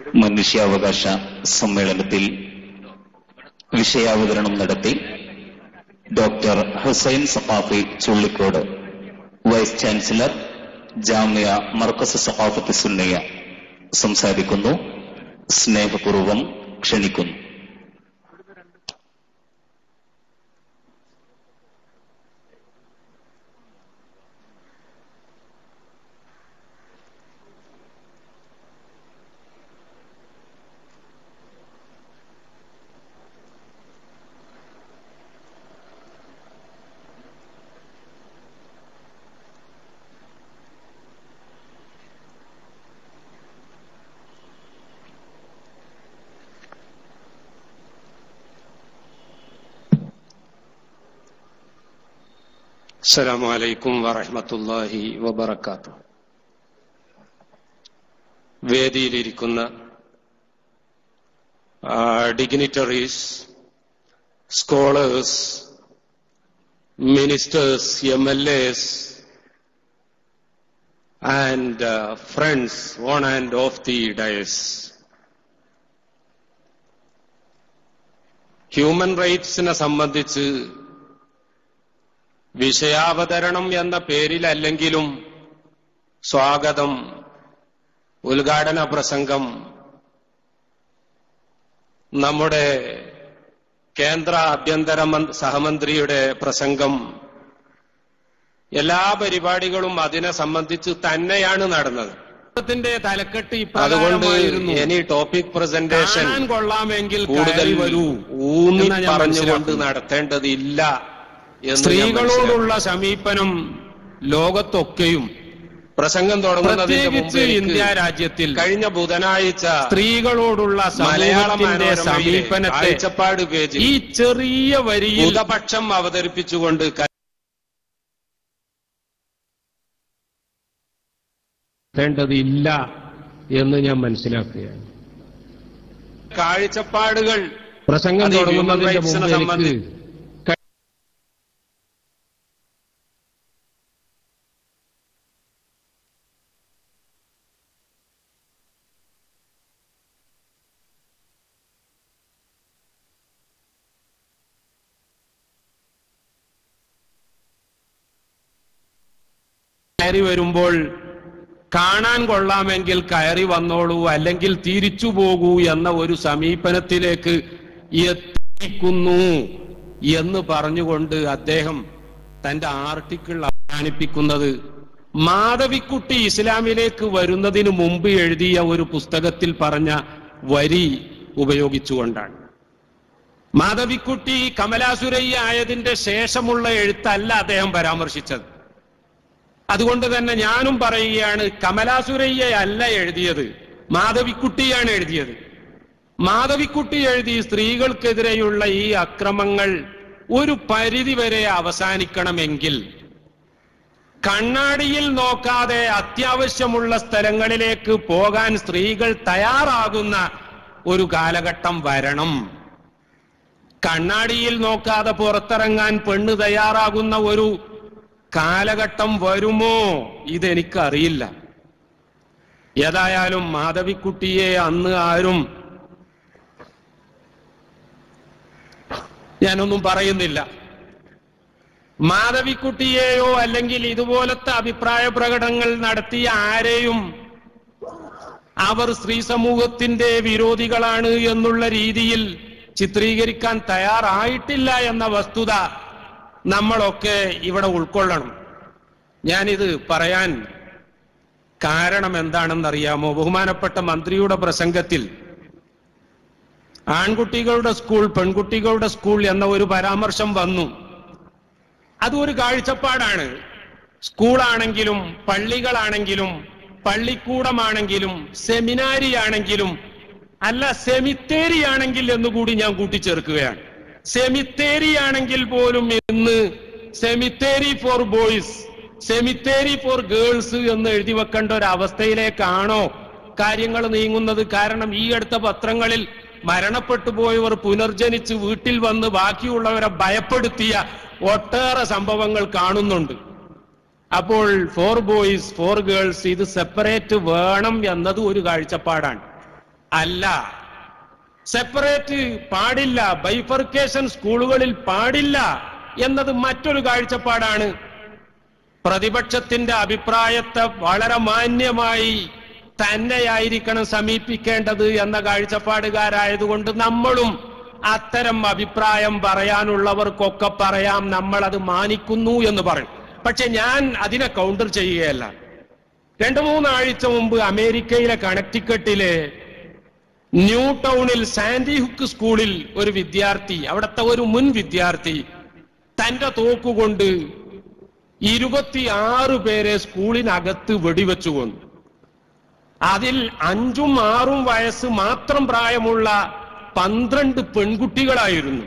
മനുഷ്യാവകാശ സമ്മേളനത്തിൽ വിഷയാവതരണം നടത്തി doctor Hussain Saqafi Chullikode, vice chancellor Jamia Markaz Saqafath Sunniyya സംസാരിക്കുന്നു. സ്നേഹപൂർവം ക്ഷണിക്കുന്നു. അസ്സലാമു അലൈക്കും വറഹ്മത്തുള്ളാഹി വബറകാതുഹു. വേദിയിലിരിക്കുന്ന dignitaries, scholars, ministers, MLAs and friends on and off the dais, human റൈറ്റ്സിനെ സംബന്ധിച്ച് വിഷയാവതരണം എന്ന പേരിലല്ലെങ്കിലും സ്വാഗതം, ഉദ്ഘാടന പ്രസംഗം, നമ്മുടെ കേന്ദ്ര ആഭ്യന്തര സഹമന്ത്രിയുടെ പ്രസംഗം, എല്ലാ പരിപാടികളും അതിനെ സംബന്ധിച്ച് തന്നെയാണ് നടന്നത്. തലക്കെട്ട് അതുകൊണ്ട് ഇനി ടോപ്പിക് പ്രസന്റേഷൻ കൊള്ളാമെങ്കിൽ കൂടുതൽ ഊന്നി പറഞ്ഞുകൊണ്ട് നടത്തേണ്ടതില്ല. സ്ത്രീകളോടുള്ള സമീപനം ലോകത്തൊക്കെയും പ്രസംഗം തുടങ്ങുന്നതിന് മുമ്പ് ഇന്ത്യ രാജ്യത്തിൽ കഴിഞ്ഞ ബുധനാഴ്ച സ്ത്രീകളോടുള്ള മലയാളത്തിന്റെ സമീപനത്തെ കാഴ്ചപ്പാട് പേജിൽ ഈ ചെറിയ വരിയിൽ ബുധപക്ഷം അവതരിപ്പിച്ചുകൊണ്ട് ണ്ടതില്ല എന്ന് ഞാൻ മനസ്സിലാക്കുകയാണ്. കാഴ്ചപ്പാടുകൾ പ്രസംഗം തുടങ്ങുന്നതിന് മുമ്പ് കയറി വരുമ്പോൾ കാണാൻ കൊള്ളാമെങ്കിൽ കയറി വന്നോളൂ, അല്ലെങ്കിൽ തിരിച്ചു പോകൂ എന്ന ഒരു സമീപനത്തിലേക്ക് എത്തിക്കുന്നു എന്ന് പറഞ്ഞുകൊണ്ട് അദ്ദേഹം തന്റെ ആർട്ടിക്കിൾ അവസാനിപ്പിക്കുന്നത് മാധവിക്കുട്ടി ഇസ്ലാമിലേക്ക് വരുന്നതിന് മുമ്പ് എഴുതിയ ഒരു പുസ്തകത്തിൽ പറഞ്ഞ വരി ഉപയോഗിച്ചുകൊണ്ടാണ്. മാധവിക്കുട്ടി കമലാസുരയ്യ ആയതിന്റെ ശേഷമുള്ള എഴുത്തല്ല അദ്ദേഹം പരാമർശിച്ചത്. അതുകൊണ്ട് തന്നെ ഞാനും പറയുകയാണ്, കമലാസുരയ്യ അല്ല എഴുതിയത്, മാധവിക്കുട്ടിയാണ് എഴുതിയത്. മാധവിക്കുട്ടി എഴുതി സ്ത്രീകൾക്കെതിരെയുള്ള ഈ അക്രമങ്ങൾ ഒരു പരിധിവരെ അവസാനിക്കണമെങ്കിൽ കണ്ണാടിയിൽ നോക്കാതെ അത്യാവശ്യമുള്ള സ്ഥലങ്ങളിലേക്ക് പോകാൻ സ്ത്രീകൾ തയ്യാറാകുന്ന ഒരു കാലഘട്ടം വരണം. കണ്ണാടിയിൽ നോക്കാതെ പുറത്തിറങ്ങാൻ പെണ്ണ് തയ്യാറാകുന്ന ഒരു കാലഘട്ടം വരുമോ ഇതെനിക്കറിയില്ല. ഏതായാലും മാധവിക്കുട്ടിയെ അന്ന് ആരും, ഞാനൊന്നും പറയുന്നില്ല, മാധവിക്കുട്ടിയെയോ അല്ലെങ്കിൽ ഇതുപോലത്തെ അഭിപ്രായ പ്രകടനങ്ങൾ നടത്തിയ ആരെയും അവർ സ്ത്രീ സമൂഹത്തിന്റെ വിരോധികളാണ് എന്നുള്ള രീതിയിൽ ചിത്രീകരിക്കാൻ തയ്യാറായിട്ടില്ല എന്ന വസ്തുത നമ്മളൊക്കെ ഇവിടെ ഉൾക്കൊള്ളണം. ഞാനിത് പറയാൻ കാരണം എന്താണെന്നറിയാമോ? ബഹുമാനപ്പെട്ട മന്ത്രിയുടെ പ്രസംഗത്തിൽ ആൺകുട്ടികളുടെ സ്കൂൾ, പെൺകുട്ടികളുടെ സ്കൂൾ എന്ന ഒരു പരാമർശം വന്നു. അതൊരു കാഴ്ചപ്പാടാണ്. സ്കൂളാണെങ്കിലും പള്ളികളാണെങ്കിലും പള്ളിക്കൂടമാണെങ്കിലും സെമിനാരിയാണെങ്കിലും, അല്ല സെമിത്തേരിയാണെങ്കിൽ എന്നുകൂടി ഞാൻ കൂട്ടിച്ചേർക്കുകയാണ്. സെമിത്തേരിയാണെങ്കിൽ പോലും ഇന്ന് cemetery for boys, cemetery for girls എന്ന് എഴുതി വെക്കേണ്ട ഒരു അവസ്ഥയിലേക്കാണോ കാര്യങ്ങൾ നീങ്ങുന്നത്? കാരണം ഈ അടുത്ത പത്രങ്ങളിൽ മരണപ്പെട്ടു പോയവർ പുനർജനിച്ച് വീട്ടിൽ വന്ന് ബാക്കിയുള്ളവരെ ഭയപ്പെടുത്തിയ ഒട്ടേറെ സംഭവങ്ങൾ കാണുന്നുണ്ട്. അപ്പോൾ ഫോർ ബോയ്സ് ഫോർ ഗേൾസ് ഇത് സെപ്പറേറ്റ് വേണം എന്നത് ഒരു കാഴ്ചപ്പാടാണ്. അല്ല. സെപ്പറേറ്റ് പാടില്ല, ബൈഫർക്കേഷൻ സ്കൂളുകളിൽ പാടില്ല എന്നത് മറ്റൊരു കാഴ്ചപ്പാടാണ്. പ്രതിപക്ഷത്തിന്റെ അഭിപ്രായത്തെ വളരെ മാന്യമായി തന്നെയായിരിക്കണം സമീപിക്കേണ്ടത് എന്ന കാഴ്ചപ്പാടുകാരായതുകൊണ്ട് നമ്മളും അത്തരം അഭിപ്രായം പറയാനുള്ളവർക്കൊക്കെ പറയാം, നമ്മൾ അത് മാനിക്കുന്നു എന്ന് പറയും. പക്ഷെ ഞാൻ അതിനെ കൗണ്ടർ ചെയ്യുകയല്ല. 2-3 ആഴ്ച മുമ്പ് അമേരിക്കയിലെ കണക്ടിക്കട്ടിലെ ന്യൂ ടൗണിൽ സാൻഡി ഹുക്ക് സ്കൂളിൽ ഒരു വിദ്യാർത്ഥി, അവിടുത്തെ ഒരു മുൻ വിദ്യാർത്ഥി, തന്റെ തോക്കുകൊണ്ട് 26 പേരെ സ്കൂളിനകത്ത് വെടിവെച്ചു കൊന്നു. അതിൽ 5ഉം 6ഉം വയസ്സ് മാത്രം പ്രായമുള്ള 12 പെൺകുട്ടികളായിരുന്നു,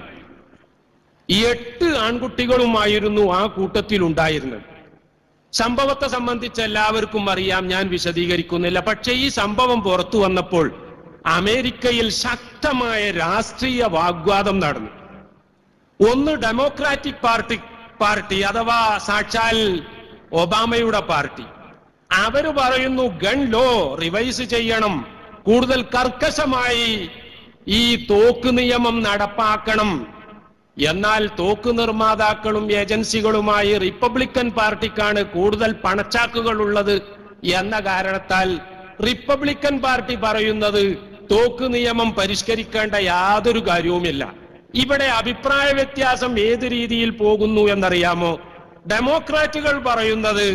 8 ആൺകുട്ടികളുമായിരുന്നു ആ കൂട്ടത്തിൽ ഉണ്ടായിരുന്നത്. സംഭവത്തെ സംബന്ധിച്ച് എല്ലാവർക്കും അറിയാം, ഞാൻ വിശദീകരിക്കുന്നില്ല. പക്ഷേ ഈ സംഭവം പുറത്തു വന്നപ്പോൾ അമേരിക്കയിൽ ശക്തമായ രാഷ്ട്രീയ വാഗ്വാദം നടന്നു. ഒന്ന് ഡെമോക്രാറ്റിക് പാർട്ടി അഥവാ സാക്ഷാൽ ഒബാമയുടെ പാർട്ടി, അവര് പറയുന്നു ഗൺ ലോ റിവൈസ് ചെയ്യണം, കൂടുതൽ കർക്കശമായി ഈ തോക്ക് നിയമം നടപ്പാക്കണം. എന്നാൽ തോക്ക് നിർമ്മാതാക്കളും ഏജൻസികളുമായി റിപ്പബ്ലിക്കൻ പാർട്ടിക്കാണ് കൂടുതൽ പണച്ചാക്കുകൾ ഉള്ളത് എന്ന കാരണത്താൽ റിപ്പബ്ലിക്കൻ പാർട്ടി പറയുന്നത് തോക്ക് നിയമം പരിഷ്കരിക്കേണ്ട യാതൊരു കാര്യവുമില്ല. ഇവിടെ അഭിപ്രായ വ്യത്യാസം ഏത് രീതിയിൽ പോകുന്നു എന്നറിയാമോ? ഡെമോക്രാറ്റുകൾ പറയുന്നത്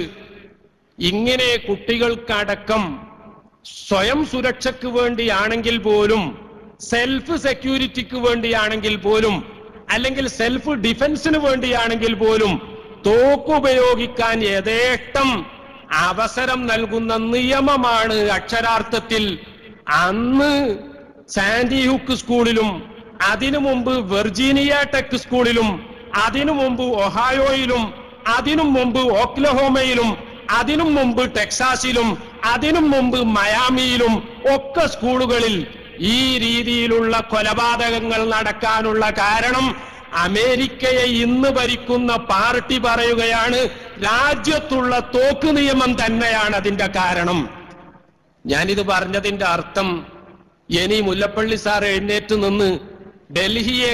ഇങ്ങനെ കുട്ടികൾക്കടക്കം സ്വയം സുരക്ഷയ്ക്ക് വേണ്ടിയാണെങ്കിൽ പോലും, സെൽഫ് സെക്യൂരിറ്റിക്ക് വേണ്ടിയാണെങ്കിൽ പോലും, അല്ലെങ്കിൽ സെൽഫ് ഡിഫൻസിന് വേണ്ടിയാണെങ്കിൽ പോലും തോക്കുപയോഗിക്കാൻ യഥേഷ്ടം അവസരം നൽകുന്ന നിയമമാണ് അക്ഷരാർത്ഥത്തിൽ അന്ന് സാൻഡി ഹുക്ക് സ്കൂളിലും, അതിനു മുമ്പ് വെർജീനിയ ടെക് സ്കൂളിലും, അതിനു മുമ്പ് ഒഹായോയിലും, അതിനു മുമ്പ് ഓക്ലഹോമയിലും, അതിനു മുമ്പ് ടെക്സാസിലും, അതിനു മുമ്പ് മയാമിയിലും ഒക്കെ സ്കൂളുകളിൽ ഈ രീതിയിലുള്ള കൊലപാതകങ്ങൾ നടക്കാനുള്ള കാരണം അമേരിക്കയെ ഇന്ന് ഭരിക്കുന്ന പാർട്ടി പറയുകയാണ് രാജ്യത്തുള്ള തോക്ക് നിയമം തന്നെയാണ് അതിന്റെ കാരണം. ഞാനിത് പറഞ്ഞതിന്റെ അർത്ഥം, ഇനി മുല്ലപ്പള്ളി സാർ എഴുന്നേറ്റ് നിന്ന് ഡൽഹിയെ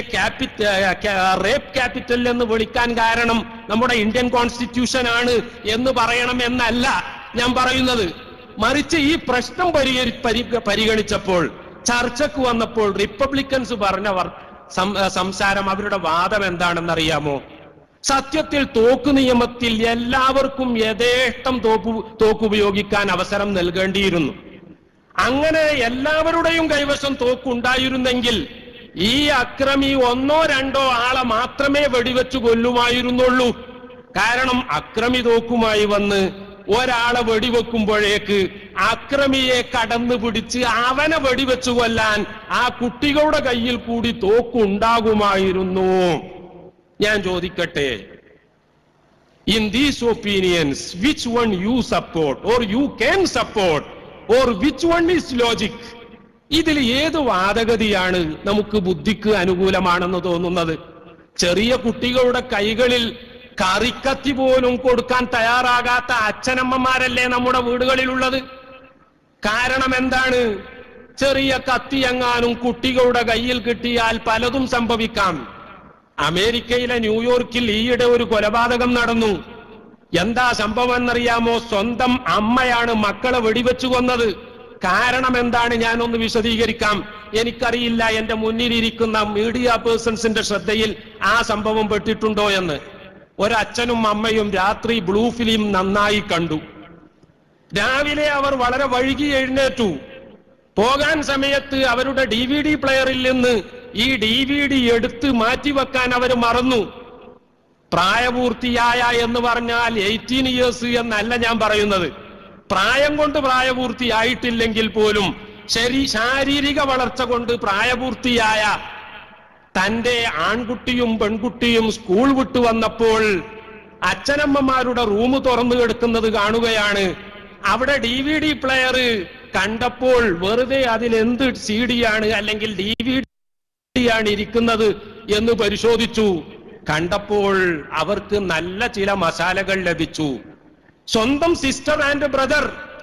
റേപ്പ് ക്യാപിറ്റൽ എന്ന് വിളിക്കാൻ കാരണം നമ്മുടെ ഇന്ത്യൻ കോൺസ്റ്റിറ്റ്യൂഷൻ ആണ് എന്ന് പറയണം എന്നല്ല ഞാൻ പറയുന്നത്. മറിച്ച് ഈ പ്രശ്നം പരിഗണിച്ചപ്പോൾ, ചർച്ചയ്ക്ക് വന്നപ്പോൾ റിപ്പബ്ലിക്കൻസ് പറഞ്ഞ സംസാരം, അവരുടെ വാദം എന്താണെന്നറിയാമോ? സത്യത്തിൽ തോക്ക് നിയമത്തിൽ എല്ലാവർക്കും യഥേഷ്ടം തോക്കുപയോഗിക്കാൻ അവസരം നൽകേണ്ടിയിരുന്നു. അങ്ങനെ എല്ലാവരുടെയും കൈവശം തോക്കുണ്ടായിരുന്നെങ്കിൽ ഈ അക്രമി 1-2 ആളെ മാത്രമേ വെടിവെച്ചു കൊല്ലുമായിരുന്നുള്ളൂ. കാരണം അക്രമി തോക്കുമായി വന്ന് ഒരാളെ വെടിവെക്കുമ്പോഴേക്ക് അക്രമിയെ കടന്നു പിടിച്ച് അവനെ വെടിവെച്ചു കൊല്ലാൻ ആ കുട്ടികളുടെ കയ്യിൽ കൂടി തോക്കുണ്ടാകുമായിരുന്നു. ഞാൻ ചോദിക്കട്ടെ, in these opinions which one you support or you can support or which one is logic? ഇതിൽ ഏത് വാദഗതിയാണ് നമുക്ക് ബുദ്ധിക്ക് അനുകൂലമാണെന്ന് തോന്നുന്നത്? ചെറിയ കുട്ടികളുടെ കൈകളിൽ കറിക്കത്തി പോലും കൊടുക്കാൻ തയ്യാറാകാത്ത അച്ഛനമ്മമാരല്ലേ നമ്മുടെ വീടുകളിലുള്ളത്? കാരണം എന്താണ്? ചെറിയ കത്തിയെങ്ങാനും കുട്ടികളുടെ കയ്യിൽ കിട്ടിയാൽ പലതും സംഭവിക്കാം. അമേരിക്കയിലെ ന്യൂയോർക്കിൽ ഈയിടെ ഒരു കൊലപാതകം നടന്നു. എന്താ സംഭവം എന്നറിയാമോ? സ്വന്തം അമ്മയാണ് മക്കളെ വെടിവെച്ചു കൊന്നത്. കാരണം എന്താണ്? ഞാനൊന്ന് വിശദീകരിക്കാം. എനിക്കറിയില്ല എന്റെ മുന്നിലിരിക്കുന്ന മീഡിയ പേഴ്സൺസിന്റെ ശ്രദ്ധയിൽ ആ സംഭവം പെട്ടിട്ടുണ്ടോ എന്ന്. ഒരച്ഛനും അമ്മയും രാത്രി ബ്ലൂ ഫിലിം നന്നായി കണ്ടു. രാവിലെ അവർ വളരെ വൈകി എഴുന്നേറ്റു. പോകാൻ സമയത്ത് അവരുടെ DVD പ്ലെയറിൽ നിന്ന് ഈ DVD എടുത്ത് മാറ്റിവെക്കാൻ അവർ മറന്നു. പ്രായപൂർത്തിയായ എന്ന് പറഞ്ഞാൽ 18 ഇയേഴ്സ് എന്നല്ല ഞാൻ പറയുന്നത്. പ്രായം കൊണ്ട് പ്രായപൂർത്തിയായിട്ടില്ലെങ്കിൽ പോലും ശാരീരിക വളർച്ച കൊണ്ട് പ്രായപൂർത്തിയായ തന്റെ ആൺകുട്ടിയും പെൺകുട്ടിയും സ്കൂൾ വിട്ടു വന്നപ്പോൾ അച്ഛനമ്മമാരുടെ റൂം തുറന്നു കിടക്കുന്നത് കാണുകയാണ്. അവിടെ DVD പ്ലെയർ കണ്ടപ്പോൾ വെറുതെ അതിലെന്ത് CD ആണ് അല്ലെങ്കിൽ DVD ആണ് ഇരിക്കുന്നത് എന്ന് പരിശോധിച്ചു. കണ്ടപ്പോൾ അവർക്ക് നല്ല ചില മസാലകൾ ലഭിച്ചു. സ്വന്തം സിസ്റ്റർ ആൻഡ് ബ്രദർ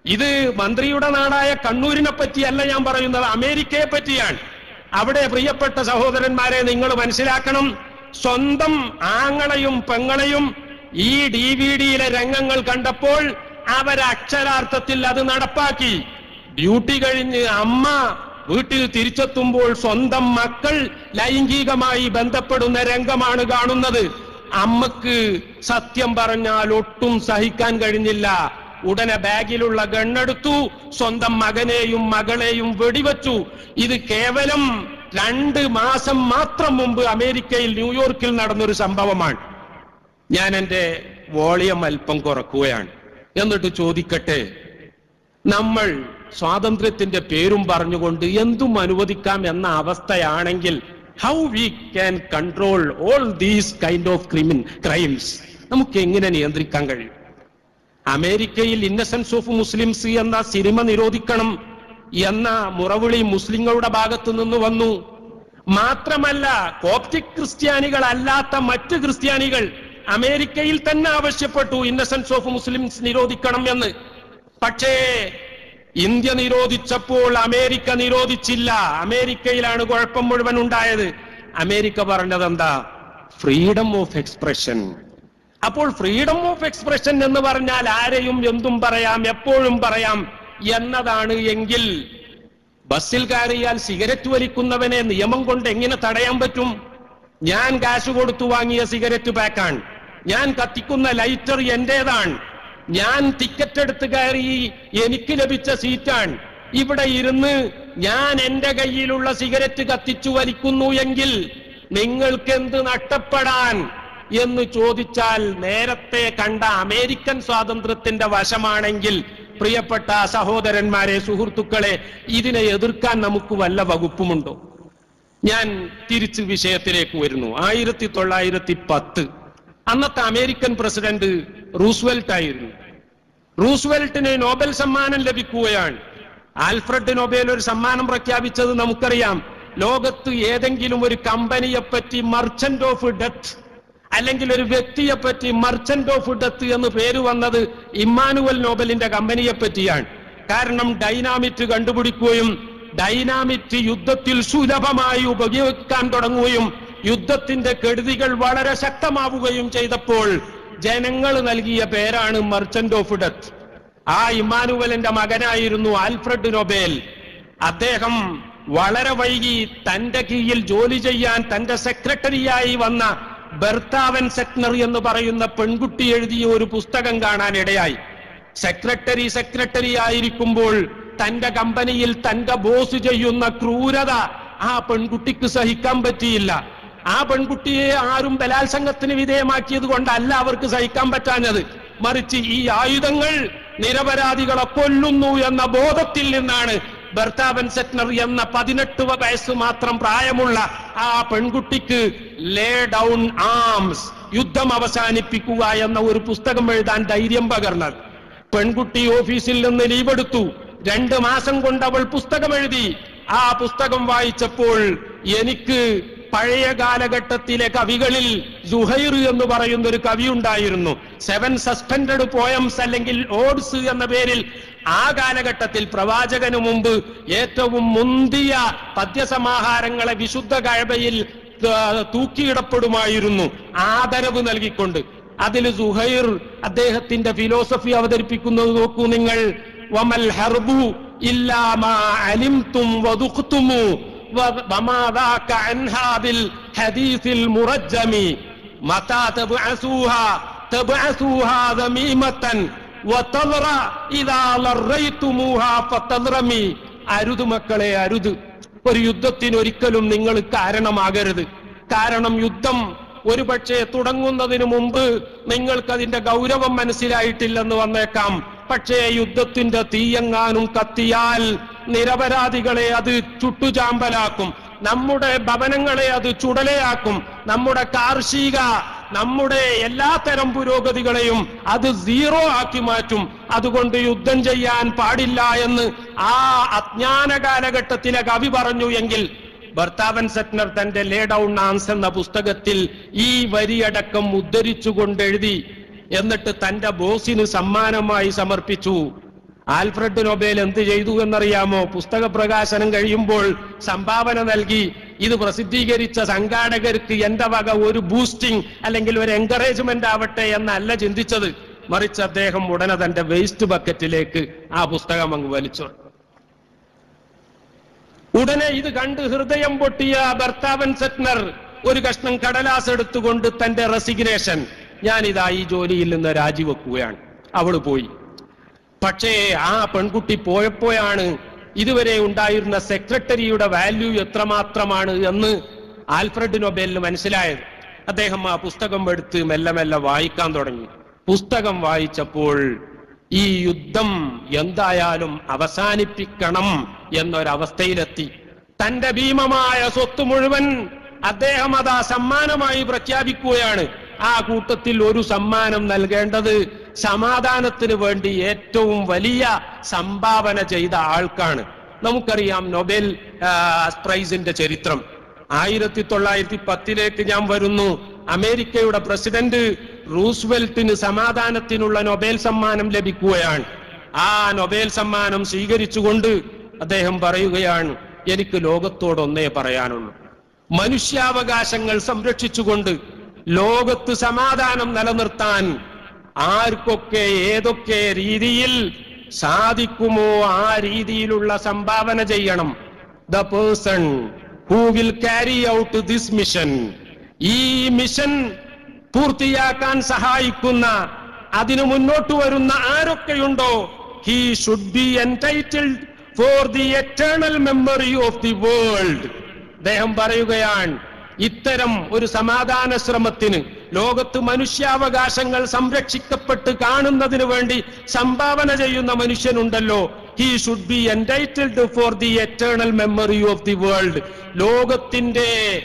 ഇത് മന്ത്രിയുടെ നാടായ കണ്ണൂരിനെ പറ്റിയല്ല ഞാൻ പറയുന്നത്, അമേരിക്കയെ പറ്റിയാണ്. അവിടെ പ്രിയപ്പെട്ട സഹോദരന്മാരെ നിങ്ങൾ മനസ്സിലാക്കണം, സ്വന്തം ആങ്ങളെയും പെങ്ങളെയും ഈ DVD-യിലെ രംഗങ്ങൾ കണ്ടപ്പോൾ അവരക്ഷരാർത്ഥത്തിൽ അത് നടപ്പാക്കി. ഡ്യൂട്ടി കഴിഞ്ഞ് അമ്മ വീട്ടിൽ തിരിച്ചെത്തുമ്പോൾ സ്വന്തം മക്കൾ ലൈംഗികമായി ബന്ധപ്പെടുന്ന രംഗമാണ് കാണുന്നത്. അമ്മക്ക് സത്യം പറഞ്ഞാൽ ഒട്ടും സഹിക്കാൻ കഴിഞ്ഞില്ല. ഉടനെ ബാഗിലുള്ള ഗണ്ണെടുത്തു, സ്വന്തം മകനെയും മകളെയും വെടിവെച്ചു. ഇത് കേവലം 2 മാസം മാത്രം മുമ്പ് അമേരിക്കയിൽ ന്യൂയോർക്കിൽ നടന്നൊരു സംഭവമാണ്. ഞാൻ എന്റെ വോളിയം അല്പം കുറക്കുകയാണ്. എന്നിട്ട് ചോദിക്കട്ടെ, നമ്മൾ സ്വാതന്ത്ര്യത്തിന്റെ പേരും പറഞ്ഞുകൊണ്ട് എന്തും അനുവദിക്കാം എന്ന അവസ്ഥയാണെങ്കിൽ how we can control all these kind of crimes? നമുക്ക് എങ്ങനെ നിയന്ത്രിക്കാൻ കഴിയും? അമേരിക്കയിൽ ഇന്നസെൻസ് ഓഫ് മുസ്ലിംസ് എന്ന സിനിമ നിരോധിക്കണം എന്ന മുറവിളി മുസ്ലിങ്ങളുടെ ഭാഗത്തു നിന്ന് വന്നു. മാത്രമല്ല, കോപ്റ്റിക് ക്രിസ്ത്യാനികളല്ലാത്ത മറ്റ് ക്രിസ്ത്യാനികൾ അമേരിക്കയിൽ തന്നെ ആവശ്യപ്പെട്ടു ഇന്നസെൻസ് ഓഫ് മുസ്ലിംസ് നിരോധിക്കണം എന്ന്. പക്ഷേ ഇന്ത്യ നിരോധിച്ചപ്പോൾ അമേരിക്ക നിരോധിച്ചില്ല. അമേരിക്കയിലാണ് കുഴപ്പം മുഴുവൻ ഉണ്ടായത്. അമേരിക്ക പറഞ്ഞത് എന്താ? Freedom of expression. അപ്പോൾ ഫ്രീഡം ഓഫ് എക്സ്പ്രഷൻ എന്ന് പറഞ്ഞാൽ ആരെയും എന്തും പറയാം, എപ്പോഴും പറയാം എന്നതാണ്. എങ്കിൽ ബസ്സിൽ കയറിയാൽ സിഗരറ്റ് വലിക്കുന്നവനെ നിയമം കൊണ്ട് എങ്ങനെ തടയാൻ പറ്റും? ഞാൻ കാശ് കൊടുത്തു വാങ്ങിയ സിഗരറ്റ് പാക്കാണ്, ഞാൻ കത്തിക്കുന്ന ലൈറ്റർ എന്റേതാണ്, ഞാൻ ടിക്കറ്റ് എടുത്ത് കയറി എനിക്ക് ലഭിച്ച സീറ്റാണ്, ഇവിടെ ഇരുന്ന് ഞാൻ എന്റെ കയ്യിലുള്ള സിഗരറ്റ് കത്തിച്ചു വലിക്കുന്നു എങ്കിൽ നിങ്ങൾക്കെന്ത് നഷ്ടപ്പെടാൻ എന്ന് ചോദിച്ചാൽ നേരത്തെ കണ്ട അമേരിക്കൻ സ്വാതന്ത്ര്യത്തിന്റെ വശമാണെങ്കിൽ പ്രിയപ്പെട്ട സഹോദരന്മാരെ, സുഹൃത്തുക്കളെ, ഇതിനെ എതിർക്കാൻ നമുക്ക് വല്ല വകുപ്പുമുണ്ടോ? ഞാൻ തിരിച്ച് വിഷയത്തിലേക്ക് വരുന്നു. 1910 അന്നത്തെ അമേരിക്കൻ പ്രസിഡന്റ് റൂസ്വെൽറ്റ് ആയിരുന്നു. റൂസ്വെൽറ്റിന് നോബൽ സമ്മാനം ലഭിക്കുകയാണ്. ആൽഫ്രഡ് നൊബേൽ ഒരു സമ്മാനം പ്രഖ്യാപിച്ചത് നമുക്കറിയാം. ലോകത്ത് ഏതെങ്കിലും ഒരു കമ്പനിയെപ്പറ്റി മർച്ചന്റ് ഓഫ് ഡെത്ത് അല്ലെങ്കിൽ ഒരു വ്യക്തിയെപ്പറ്റി മർച്ചന്റ് ഓഫ് ഡെത്ത് എന്ന് പേര് വന്നത് ഇമ്മാനുവൽ നോബലിന്റെ കമ്പനിയെ പറ്റിയാണ്. കാരണം ഡൈനാമിറ്റ് കണ്ടുപിടിക്കുകയും ഡൈനാമിറ്റ് യുദ്ധത്തിൽ സുലഭമായി ഉപയോഗിക്കാൻ തുടങ്ങുകയും യുദ്ധത്തിന്റെ കെടുതികൾ വളരെ ശക്തമാവുകയും ചെയ്തപ്പോൾ ജനങ്ങൾ നൽകിയ പേരാണ് മർച്ചന്റ് ഓഫ് ഡെത്ത്. ആ ഇമ്മാനുവലിന്റെ മകനായിരുന്നു ആൽഫ്രഡ് നൊബേൽ. അദ്ദേഹം വളരെ വൈകി തന്റെ കീഴിൽ ജോലി ചെയ്യാൻ തന്റെ സെക്രട്ടറിയായി വന്ന ബെർത്താവൻ സെറ്റ്നർ എന്ന് പറയുന്ന പെൺകുട്ടി എഴുതിയ ഒരു പുസ്തകം കാണാനിടയായി. സെക്രട്ടറി ആയിരിക്കുമ്പോൾ തന്റെ കമ്പനിയിൽ തന്റെ ബോസ് ചെയ്യുന്ന ക്രൂരത ആ പെൺകുട്ടിക്ക് സഹിക്കാൻ പറ്റിയില്ല. ആ പെൺകുട്ടിയെ ആരും ബലാത്സംഗത്തിന് വിധേയമാക്കിയത് കൊണ്ടല്ല അവർക്ക് സഹിക്കാൻ പറ്റാഞ്ഞത്, മറിച്ച് ഈ ആയുധങ്ങൾ നിരപരാധികളെ കൊല്ലുന്നു എന്ന ബോധത്തിൽ നിന്നാണ് ബെർത്താവൻ സെറ്റ്നർ എന്ന 18 വയസ്സ് മാത്രം പ്രായമുള്ള ആ പെൺകുട്ടിക്ക് ലേ ഡൗൺ ആംസ്, യുദ്ധം അവസാനിപ്പിക്കുക എന്ന ഒരു പുസ്തകം എഴുതാൻ ധൈര്യം പകർന്നത്. പെൺകുട്ടി ഓഫീസിൽ നിന്ന് ലീവെടുത്തു. 2 മാസം കൊണ്ട് അവൾ പുസ്തകം എഴുതി. ആ പുസ്തകം വായിച്ചപ്പോൾ എനിക്ക് പഴയ കാലഘട്ടത്തിലെ കവികളിൽ സുഹൈർ എന്ന് പറയുന്ന ഒരു കവി ഉണ്ടായിരുന്നു. 7 സസ്പെൻഡഡ് പോയംസ് അല്ലെങ്കിൽ ഓഡ്സ് എന്ന പേരിൽ ആ കാലഘട്ടത്തിൽ പ്രവാചകന് മുമ്പ് ഏറ്റവും മുന്തിയ പദ്യസമാഹാരങ്ങളെ വിശുദ്ധ കഅബയിൽ തൂക്കിയിടപ്പെടുമായിരുന്നു ആദരവ് നൽകിക്കൊണ്ട്. അതിൽ സുഹൈർ അദ്ദേഹത്തിന്റെ ഫിലോസഫി അവതരിപ്പിക്കുന്നത് നോക്കൂ നിങ്ങൾ. വമൽ ഹർബു ഇല്ലാ മാ അലിംതും വദുഖ്തുമു വമാ ദാക അൻഹാ ബിൽ ഹദീസിൽ മുറജ്ജമി മതാ തബ്അസൂഹാ ദമീമതൻ വതദ്റ ഇദാ ലറൈതുമുഹാ ഫതദ്റമി. അരുത് മക്കളെ, അരുത്. ഒരു യുദ്ധത്തിന് ഒരിക്കലും നിങ്ങൾ കാരണമാകരുത്. കാരണം യുദ്ധം ഒരുപക്ഷെ തുടങ്ങുന്നതിന് മുമ്പ് നിങ്ങൾക്കതിന്റെ ഗൗരവം മനസ്സിലായിട്ടില്ലെന്ന് വന്നേക്കാം. പക്ഷേ യുദ്ധത്തിന്റെ തീയെങ്ങാനും കത്തിയാൽ നിരപരാധികളെ അത് ചുട്ടുചാമ്പലാക്കും, നമ്മുടെ ഭവനങ്ങളെ അത് ചുടലയാക്കും, നമ്മുടെ കാർഷിക, നമ്മുടെ എല്ലാത്തരം പുരോഗതികളെയും അത് 0 ആക്കി മാറ്റും. അതുകൊണ്ട് യുദ്ധം ചെയ്യാൻ പാടില്ല എന്ന് ആ അജ്ഞാന കാലഘട്ടത്തിലെ കവി പറഞ്ഞു എങ്കിൽ ബെർത്താവൻ സെറ്റ്നർ തന്റെ ലേ ഡൗൺ ആംസ് എന്ന പുസ്തകത്തിൽ ഈ വരിയടക്കം ഉദ്ധരിച്ചുകൊണ്ടെഴുതി. എന്നിട്ട് തന്റെ ബോസിന് സമ്മാനമായി സമർപ്പിച്ചു. ആൽഫ്രഡ് നൊബേൽ എന്ത് ചെയ്തു എന്നറിയാമോ? പുസ്തക പ്രകാശനം കഴിയുമ്പോൾ സംഭാവന നൽകി ഇത് പ്രസിദ്ധീകരിച്ച സംഘാടകർക്ക് എന്റെ വക ഒരു ബൂസ്റ്റിംഗ് അല്ലെങ്കിൽ ഒരു എൻകറേജ്മെന്റ് ആവട്ടെ എന്നല്ല ചിന്തിച്ചത്. മറിച്ച് അദ്ദേഹം ഉടനെ തന്റെ വേസ്റ്റ് ബക്കറ്റിലേക്ക് ആ പുസ്തകം അങ്ങ് വലിച്ചു. ഉടനെ ഇത് കണ്ട് ഹൃദയം പൊട്ടിയ ബർത്താവൻ സെറ്റ്നർ ഒരു കഷ്ണം കടലാസ് എടുത്തുകൊണ്ട് തന്റെ റെസിഗ്നേഷൻ, ഞാനിതാ ഈ ജോലിയിൽ നിന്ന് രാജിവെക്കുകയാണ്. അവള് പോയി. പക്ഷേ ആ പെൺകുട്ടി പോയപ്പോഴാണ് ഇതുവരെ ഉണ്ടായിരുന്ന സെക്രട്ടറിയുടെ വാല്യൂ എത്രമാത്രമാണ് എന്ന് ആൽഫ്രഡ് നൊബേലിന് മനസ്സിലായത്. അദ്ദേഹം ആ പുസ്തകം എടുത്ത് മെല്ലെ മെല്ലെ വായിക്കാൻ തുടങ്ങി. പുസ്തകം വായിച്ചപ്പോൾ ഈ യുദ്ധം എന്തായാലും അവസാനിപ്പിക്കണം എന്നൊരവസ്ഥയിലെത്തി. തന്റെ ഭീമമായ സ്വത്ത് മുഴുവൻ അദ്ദേഹം അതാ സമ്മാനമായി പ്രഖ്യാപിക്കുകയാണ്. ആ കൂട്ടത്തിൽ ഒരു സമ്മാനം നൽകേണ്ടത് സമാധാനത്തിന് വേണ്ടി ഏറ്റവും വലിയ സംഭാവന ചെയ്ത ആൾക്കാണ്. നമുക്കറിയാം നൊബേൽ പ്രൈസിന്റെ ചരിത്രം. 1910 ഞാൻ വരുന്നു. അമേരിക്കയുടെ പ്രസിഡന്റ് റൂസ്വെൽറ്റിന് സമാധാനത്തിനുള്ള നൊബേൽ സമ്മാനം ലഭിക്കുകയാണ്. ആ നൊബേൽ സമ്മാനം സ്വീകരിച്ചുകൊണ്ട് അദ്ദേഹം പറയുകയാണ്, എനിക്ക് ലോകത്തോടൊന്നേ പറയാനുള്ളൂ, മനുഷ്യാവകാശങ്ങൾ സംരക്ഷിച്ചുകൊണ്ട് ലോകത്ത് സമാധാനം നിലനിർത്താൻ ആർക്കൊക്കെ ഏതൊക്കെ രീതിയിൽ സാധിക്കുമോ ആ രീതിയിലുള്ള സംഭാവന ചെയ്യണം. The person who will carry out this mission, ഈ മിഷൻ പൂർത്തിയാക്കാൻ സഹായിക്കുന്ന, അതിന് മുന്നോട്ട് വരുന്ന ആരൊക്കെയുണ്ടോ, he should be entitled for the eternal memory of the world. അദ്ദേഹം പറയുകയാണ്, ഇത്തരം ഒരു സമാധാന ശ്രമത്തിന് ലോകത്ത് മനുഷ്യാവകാശങ്ങൾ സംരക്ഷിക്കപ്പെട്ട് കാണുന്നതിന് വേണ്ടി സംഭാവന ചെയ്യുന്ന മനുഷ്യനുണ്ടല്ലോ, he should be entitled for the eternal memory of the world. ലോകത്തിന്റെ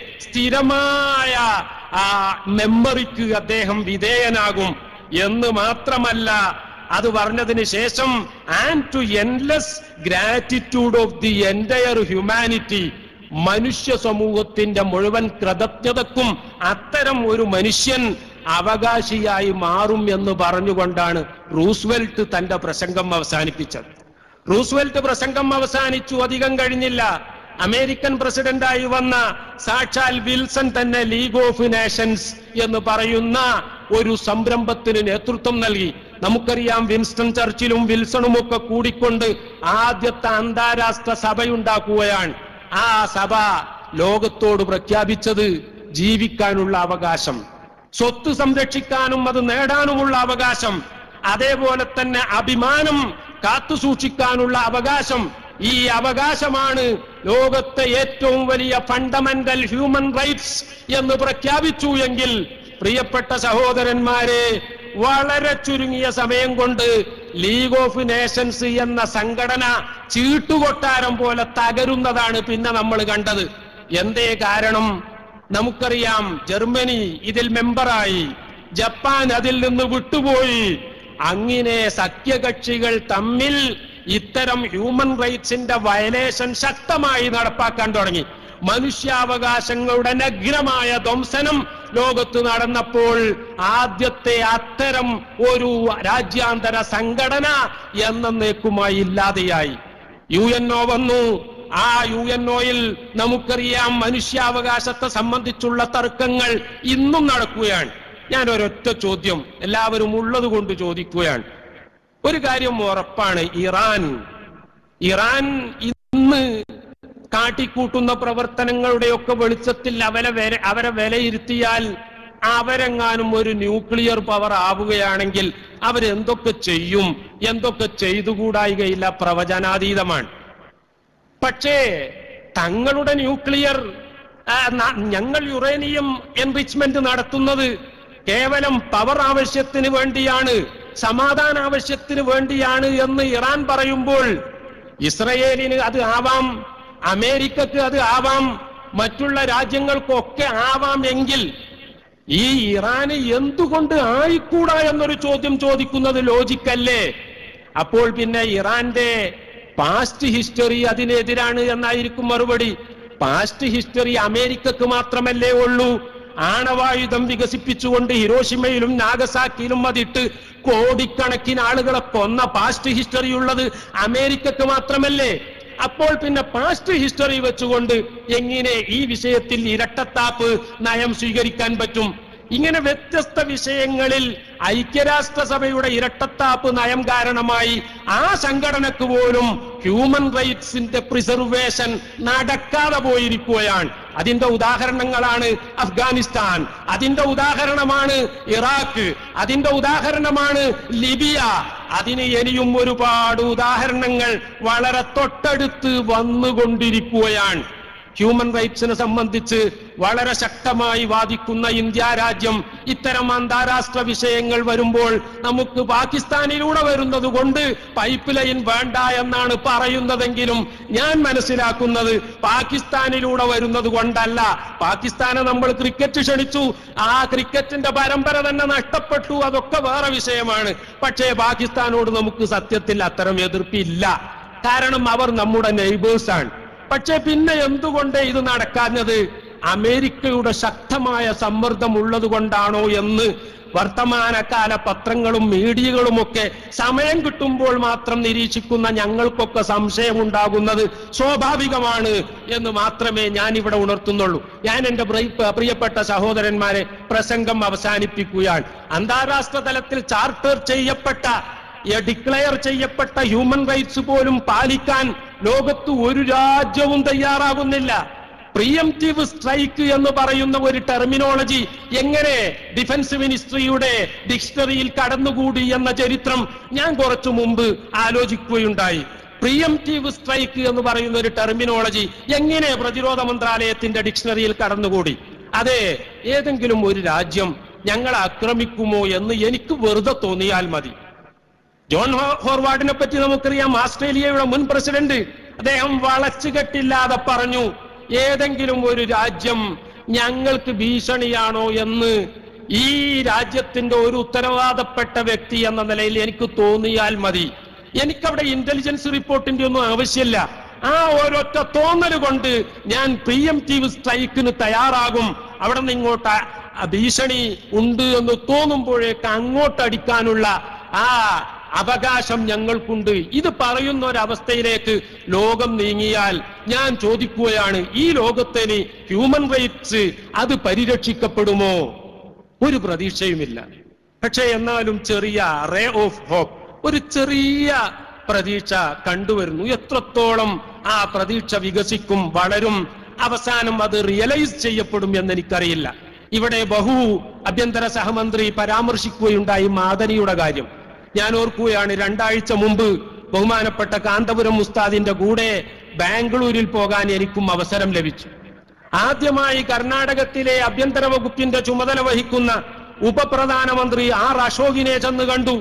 സ്ഥിരമായ ആ മെമ്മറിക്ക് അദ്ദേഹം വിധേയനാകും എന്ന് മാത്രമല്ല, അത് പറഞ്ഞതിന് ശേഷം and to endless gratitude of the entire humanity, മനുഷ്യ സമൂഹത്തിന്റെ മുഴുവൻ കൃതജ്ഞതക്കും അത്തരം ഒരു മനുഷ്യൻ അവകാശിയായി മാറും എന്ന് പറഞ്ഞുകൊണ്ടാണ് റൂസ്വെൽറ്റ് തന്റെ പ്രസംഗം അവസാനിപ്പിച്ചത്. റൂസ്വെൽറ്റ് പ്രസംഗം അവസാനിച്ചു. അധികം കഴിഞ്ഞില്ല, അമേരിക്കൻ പ്രസിഡന്റായി വന്ന സാക്ഷാൽ വിൽസൺ തന്നെ ലീഗ് ഓഫ് നേഷൻസ് എന്ന് പറയുന്ന ഒരു സംരംഭത്തിന് നേതൃത്വം നൽകി. നമുക്കറിയാം, വിൻസ്റ്റൺ ചർച്ചിലും വിൽസണും ഒക്കെ കൂടിക്കൊണ്ട് ആദ്യത്തെ അന്താരാഷ്ട്ര സഭയുണ്ടാക്കുകയാണ്. ആ സഭ ലോകത്തോട് പ്രഖ്യാപിച്ചത് ജീവിക്കാനുള്ള അവകാശം, സ്വത്ത് സംരക്ഷിക്കാനും അത് നേടാനുമുള്ള അവകാശം, അതേപോലെ തന്നെ അഭിമാനം കാത്തുസൂക്ഷിക്കാനുള്ള അവകാശം. ഈ അവകാശമാണ് ലോകത്തെ ഏറ്റവും വലിയ ഫണ്ടമെന്റൽ ഹ്യൂമൻ റൈറ്റ്സ് എന്ന് പ്രഖ്യാപിച്ചു എങ്കിൽ, പ്രിയപ്പെട്ട സഹോദരന്മാരെ, വളരെ ചുരുങ്ങിയ സമയം കൊണ്ട് ലീഗ് ഓഫ് നേഷൻസ് എന്ന സംഘടന ചീട്ടുകൊട്ടാരം പോലെ തകരുന്നതാണ് പിന്നെ നമ്മൾ കണ്ടത്. എന്തേ കാരണം? നമുക്കറിയാം, ജർമ്മനി ഇതിൽ മെമ്പറായി, ജപ്പാൻ അതിൽ നിന്ന് വിട്ടുപോയി. അങ്ങനെ സഖ്യകക്ഷികൾ തമ്മിൽ ഇത്തരം ഹ്യൂമൻ റൈറ്റ്സിന്റെ വയലേഷൻ ശക്തമായി നടപ്പാക്കാൻ തുടങ്ങി. മനുഷ്യാവകാശങ്ങളുടെ നഗ്നമായ ധ്വംസനം ലോകത്ത് നടന്നപ്പോൾ ആദ്യത്തെ അത്തരം ഒരു രാജ്യാന്തര സംഘടന എന്നേക്കുമായി ഇല്ലാതെയായി. UNO വന്നു. ആ UNOയിൽ നമുക്കറിയാം മനുഷ്യാവകാശത്തെ സംബന്ധിച്ചുള്ള തർക്കങ്ങൾ ഇന്നും നടക്കുകയാണ്. ഞാൻ ഒരൊറ്റ ചോദ്യം എല്ലാവരും ഉള്ളത് കൊണ്ട് ചോദിക്കുകയാണ്. ഒരു കാര്യം ഉറപ്പാണ്, ഇറാൻ ഇന്ന് കാട്ടിക്കൂട്ടുന്ന പ്രവർത്തനങ്ങളുടെയൊക്കെ വെളിച്ചത്തിൽ അവരെ വിലയിരുത്തിയാൽ, അവരെങ്ങാനും ഒരു ന്യൂക്ലിയർ പവർ ആവുകയാണെങ്കിൽ അവരെന്തൊക്കെ ചെയ്യും, എന്തൊക്കെ ചെയ്തുകൂടായികയില്ല, പ്രവചനാതീതമാണ്. പക്ഷേ തങ്ങളുടെ ന്യൂക്ലിയർ, ഞങ്ങൾ യുറേനിയം എൻറിച്ച്മെന്റ് നടത്തുന്നത് കേവലം പവർ ആവശ്യത്തിന് വേണ്ടിയാണ്, സമാധാന ആവശ്യത്തിന് വേണ്ടിയാണ് എന്ന് ഇറാൻ പറയുമ്പോൾ, ഇസ്രയേലിന് അത് ആവാം, അമേരിക്കക്ക് അത് ആവാം, മറ്റുള്ള രാജ്യങ്ങൾക്കൊക്കെ ആവാം എങ്കിൽ ഈ ഇറാന് എന്തുകൊണ്ട് ആയിക്കൂടാ എന്നൊരു ചോദ്യം ചോദിക്കുന്നത് ലോജിക്കല്ലേ? അപ്പോൾ പിന്നെ ഇറാന്റെ പാസ്റ്റ് ഹിസ്റ്ററി അതിനെതിരാണ് എന്നായിരിക്കും മറുപടി. പാസ്റ്റ് ഹിസ്റ്ററി അമേരിക്കക്ക് മാത്രമല്ലേ ഉള്ളൂ, ആണവായുധം വികസിപ്പിച്ചുകൊണ്ട് ഹിരോഷിമയിലും നാഗസാക്കിയിലും അതിട്ട് കോടിക്കണക്കിന് ആളുകളെ കൊന്ന പാസ്റ്റ് ഹിസ്റ്ററി ഉള്ളത് അമേരിക്കക്ക് മാത്രമല്ലേ? അപ്പോൾ പിന്നെ പാസ്റ്റ് ഹിസ്റ്ററി വെച്ചുകൊണ്ട് എങ്ങനെ ഈ വിഷയത്തിൽ ഇരട്ടത്താപ്പ് നയം സ്വീകരിക്കാൻ പറ്റും? ഇങ്ങനെ വ്യത്യസ്ത വിഷയങ്ങളിൽ ഐക്യരാഷ്ട്രസഭയുടെ ഇരട്ടത്താപ്പ് നയം കാരണമായി ആ സംഘടനക്ക് പോലും ഹ്യൂമൻ റൈറ്റ്സിന്റെ പ്രിസർവേഷൻ നടക്കാതെ പോയിരിക്കുകയാണ്. അതിന്റെ ഉദാഹരണങ്ങളാണ് അഫ്ഗാനിസ്ഥാൻ, അതിന്റെ ഉദാഹരണമാണ് ഇറാഖ്, അതിന്റെ ഉദാഹരണമാണ് ലിബിയ. അതിന് ഇനിയും ഒരുപാട് ഉദാഹരണങ്ങൾ വളരെ തൊട്ടടുത്ത് വന്നുകൊണ്ടിരിക്കുകയാണ്. ഹ്യൂമൻ റൈറ്റ്സിനെ സംബന്ധിച്ച് വളരെ ശക്തമായി വാദിക്കുന്ന ഇന്ത്യ രാജ്യം ഇത്തരം അന്താരാഷ്ട്ര വിഷയങ്ങൾ വരുമ്പോൾ നമുക്ക് പാകിസ്ഥാനിലൂടെ വരുന്നത് കൊണ്ട് പൈപ്പ് ലൈൻ വേണ്ട എന്നാണ് പറയുന്നതെങ്കിലും ഞാൻ മനസ്സിലാക്കുന്നത് പാകിസ്ഥാനിലൂടെ വരുന്നത് കൊണ്ടല്ല. പാകിസ്ഥാനെ നമ്മൾ ക്രിക്കറ്റ് ക്ഷണിച്ചു, ആ ക്രിക്കറ്റിന്റെ പരമ്പര തന്നെ നഷ്ടപ്പെട്ടു, അതൊക്കെ വേറെ വിഷയമാണ്. പക്ഷേ പാകിസ്ഥാനോട് നമുക്ക് സത്യത്തിൽ അത്തരം എതിർപ്പില്ല, കാരണം അവർ നമ്മുടെ നെയ്ബേഴ്സാണ്. പക്ഷെ പിന്നെ എന്തുകൊണ്ട് ഇത് നടക്കാഞ്ഞത്? അമേരിക്കയുടെ ശക്തമായ സമ്മർദ്ദം ഉള്ളത് കൊണ്ടാണോ എന്ന് വർത്തമാനകാല പത്രങ്ങളും മീഡിയകളുമൊക്കെ സമയം കിട്ടുമ്പോൾ മാത്രം നിരീക്ഷിക്കുന്ന ഞങ്ങൾക്കൊക്കെ സംശയമുണ്ടാകുന്നത് സ്വാഭാവികമാണ് എന്ന് മാത്രമേ ഞാൻ ഇവിടെ ഉണർത്തുന്നുള്ളൂ. ഞാൻ എന്റെ പ്രിയപ്പെട്ട സഹോദരന്മാരെ പ്രസംഗം അവസാനിപ്പിക്കുകയാണ്. അന്താരാഷ്ട്ര തലത്തിൽ ചാർട്ടർ ചെയ്യപ്പെട്ട ഡിക്ലെയർ ചെയ്യപ്പെട്ട ഹ്യൂമൻ റൈറ്റ്സ് പോലും പാലിക്കാൻ ലോകത്ത് ഒരു രാജ്യവും തയ്യാറാകുന്നില്ല. പ്രിയംറ്റീവ് സ്ട്രൈക്ക് എന്ന് പറയുന്ന ഒരു ടെർമിനോളജി എങ്ങനെ ഡിഫൻസ് മിനിസ്ട്രിയുടെ ഡിക്ഷണറിയിൽ കടന്നുകൂടി എന്ന ചരിത്രം ഞാൻ കുറച്ചു മുമ്പ് ആലോചിക്കുകയുണ്ടായി. പ്രിയംറ്റീവ് സ്ട്രൈക്ക് എന്ന് പറയുന്ന ഒരു ടെർമിനോളജി എങ്ങനെ പ്രതിരോധ മന്ത്രാലയത്തിന്റെ ഡിക്ഷണറിയിൽ കടന്നുകൂടി? അതെ, ഏതെങ്കിലും ഒരു രാജ്യം ഞങ്ങളെ ആക്രമിക്കുമോ എന്ന് എനിക്ക് വെറുതെ തോന്നിയാൽ മതി. ജോൺ ഹോർവാർഡിനെ പറ്റി നമുക്കറിയാം, ഓസ്ട്രേലിയയുടെ മുൻ പ്രസിഡന്റ്. അദ്ദേഹം വളച്ചുകെട്ടില്ലാതെ പറഞ്ഞു, ഏതെങ്കിലും ഒരു രാജ്യം ഞങ്ങൾക്ക് ഭീഷണിയാണോ എന്ന് ഈ രാജ്യത്തിന്റെ ഒരു ഉത്തരവാദപ്പെട്ട വ്യക്തി എന്ന നിലയിൽ എനിക്ക് തോന്നിയാൽ മതി. എനിക്കവിടെ ഇന്റലിജൻസ് റിപ്പോർട്ടിന്റെ ഒന്നും ആവശ്യമില്ല. ആ ഒരൊറ്റ തോന്നൽ കൊണ്ട് ഞാൻ പ്രിയംറ്റീവ് സ്ട്രൈക്കിന് തയ്യാറാകും. അവിടെ നിന്ന് ഇങ്ങോട്ട് ഭീഷണി ഉണ്ട് എന്ന് തോന്നുമ്പോഴേക്ക് അങ്ങോട്ടടിക്കാനുള്ള ആ അവകാശം ഞങ്ങൾക്കുണ്ട്. ഇത് പറയുന്ന ഒരവസ്ഥയിലേക്ക് ലോകം നീങ്ങിയാൽ ഞാൻ ചോദിക്കുകയാണ്, ഈ ലോകത്തിന് ഹ്യൂമൻ റൈറ്റ്സ് അത് പരിരക്ഷിക്കപ്പെടുമോ? ഒരു പ്രതീക്ഷയുമില്ല. പക്ഷേ എന്നാലും ചെറിയ റേ ഓഫ് ഹോപ്പ്, ഒരു ചെറിയ പ്രതീക്ഷ കണ്ടുവരുന്നു. എത്രത്തോളം ആ പ്രതീക്ഷ വികസിക്കും, വളരും, അവസാനം അത് റിയലൈസ് ചെയ്യപ്പെടും എന്നെനിക്കറിയില്ല. ഇവിടെ ആഭ്യന്തര സഹമന്ത്രി പരാമർശിക്കുകയുണ്ടായി മാദനിയുടെ കാര്യം. ഞാൻ ഓർക്കുകയാണ്, 2 ആഴ്ച മുമ്പ് ബഹുമാനപ്പെട്ട കാന്തപുരം ഉസ്താദിന്റെ കൂടെ ബാംഗ്ലൂരിൽ പോകാൻ എനിക്കും അവസരം ലഭിച്ചു. ആദ്യമായി കർണാടകത്തിലെ ആഭ്യന്തര വകുപ്പിന്റെ ചുമതല വഹിക്കുന്ന ഉപപ്രധാനമന്ത്രി ആർ അശോകിനെ ചെന്ന് കണ്ടു.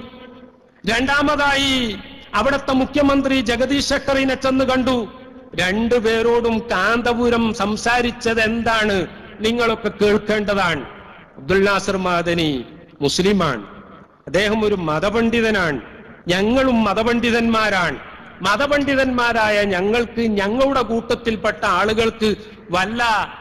രണ്ടാമതായി അവിടുത്തെ മുഖ്യമന്ത്രി ജഗദീഷ് ഷെട്ടറിനെ ചെന്ന് കണ്ടു. രണ്ടുപേരോടും കാന്തപുരം സംസാരിച്ചത് എന്താണ് നിങ്ങളൊക്കെ കേൾക്കേണ്ടതാണ്. അബ്ദുൽ നാസർ മാദനി മുസ്ലിമാണ്, അദ്ദേഹം ഒരു മതപണ്ഡിതനാണ്, ഞങ്ങളും മതപണ്ഡിതന്മാരാണ്. മതപണ്ഡിതന്മാരായ ഞങ്ങൾക്ക്, ഞങ്ങളുടെ കൂട്ടത്തിൽപ്പെട്ട ആളുകൾക്ക് വല്ല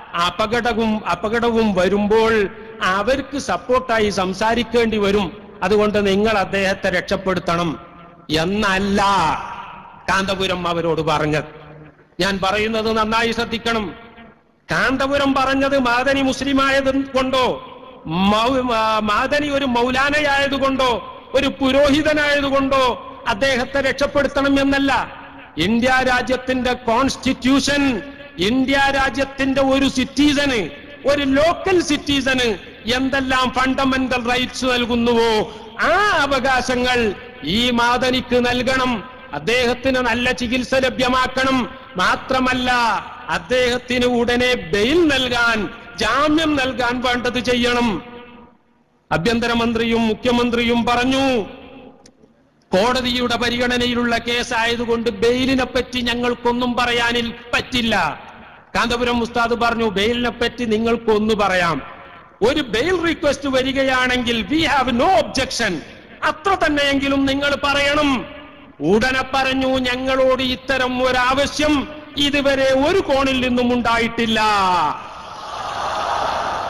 അപകടവും വരുമ്പോൾ അവർക്ക് സപ്പോർട്ടായി സംസാരിക്കേണ്ടി വരും. അതുകൊണ്ട് നിങ്ങൾ അദ്ദേഹത്തെ രക്ഷപ്പെടുത്തണം എന്നല്ല കാന്തപുരം അവരോട് പറഞ്ഞത്. ഞാൻ പറയുന്നത് നന്നായി ശ്രദ്ധിക്കണം. കാന്തപുരം പറഞ്ഞത് മാദനി മുസ്ലിമായത് കൊണ്ടോ, മാദനി ഒരു മൗലാനയായതുകൊണ്ടോ, ഒരു പുരോഹിതനായതുകൊണ്ടോ അദ്ദേഹത്തെ രക്ഷപ്പെടുത്തണം എന്നല്ല. ഇന്ത്യ രാജ്യത്തിന്റെ കോൺസ്റ്റിറ്റ്യൂഷൻ, ഇന്ത്യ രാജ്യത്തിന്റെ ഒരു സിറ്റിസന്, ഒരു ലോക്കൽ സിറ്റിസന് എന്തെല്ലാം ഫണ്ടമെന്റൽ റൈറ്റ്സ് നൽകുന്നുവോ ആ അവകാശങ്ങൾ ഈ മാദനിക്ക് നൽകണം. അദ്ദേഹത്തിന് നല്ല ചികിത്സ ലഭ്യമാക്കണം. മാത്രമല്ല അദ്ദേഹത്തിന് ഉടനെ ബെയിൽ നൽകാൻ, ജാമ്യം നൽകാൻ വേണ്ടത് ചെയ്യണം. ആഭ്യന്തരമന്ത്രിയും മുഖ്യമന്ത്രിയും പറഞ്ഞു, കോടതിയുടെ പരിഗണനയിലുള്ള കേസായതുകൊണ്ട് ബെയിലിനെ പറ്റി ഞങ്ങൾക്കൊന്നും പറയാനിൽ പറ്റില്ല. കാന്തപുരം ഉസ്താദ് പറഞ്ഞു, ബെയിലിനെ പറ്റി നിങ്ങൾക്കൊന്നു പറയാം. ഒരു ബെയിൽ റിക്വസ്റ്റ് വരികയാണെങ്കിൽ വി ഹാവ് നോ ഒബ്ജക്ഷൻ, അത്ര തന്നെയെങ്കിലും നിങ്ങൾ പറയണം. ഉടനെ പറഞ്ഞു, ഞങ്ങളോട് ഇത്തരം ഒരാവശ്യം ഇതുവരെ ഒരു കോണിൽ നിന്നും ഉണ്ടായിട്ടില്ല.